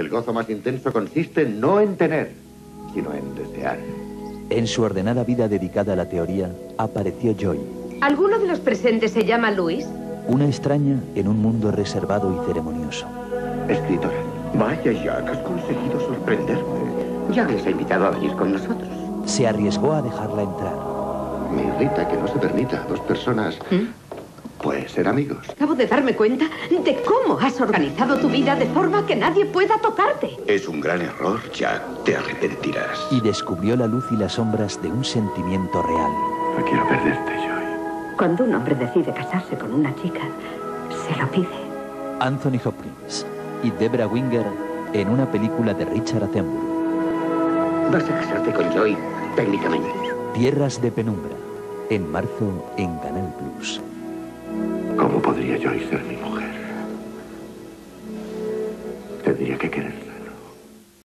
gozo más intenso consiste no en tener, sino en desear. En su ordenada vida dedicada a la teoría, apareció Joy. ¿Alguno de los presentes se llama Luis? Una extraña en un mundo reservado y ceremonioso. Escritora. Vaya, Jack, has conseguido sorprenderme. Ya les he invitado a venir con nosotros. Se arriesgó a dejarla entrar. Me irrita que no se permita a dos personas, pues, ser amigos. Acabo de darme cuenta de cómo has organizado tu vida de forma que nadie pueda tocarte. Es un gran error, Jack. Te arrepentirás. Y descubrió la luz y las sombras de un sentimiento real. No quiero perderte, Joy. Cuando un hombre decide casarse con una chica, se lo pide. Anthony Hopkins y Debra Winger en una película de Richard Attenborough. Vas a casarte con Joy, técnicamente. Tierras de penumbra, en marzo en Canal Plus. ¿Cómo podría Joy ser mi mujer? Tendría que quererla.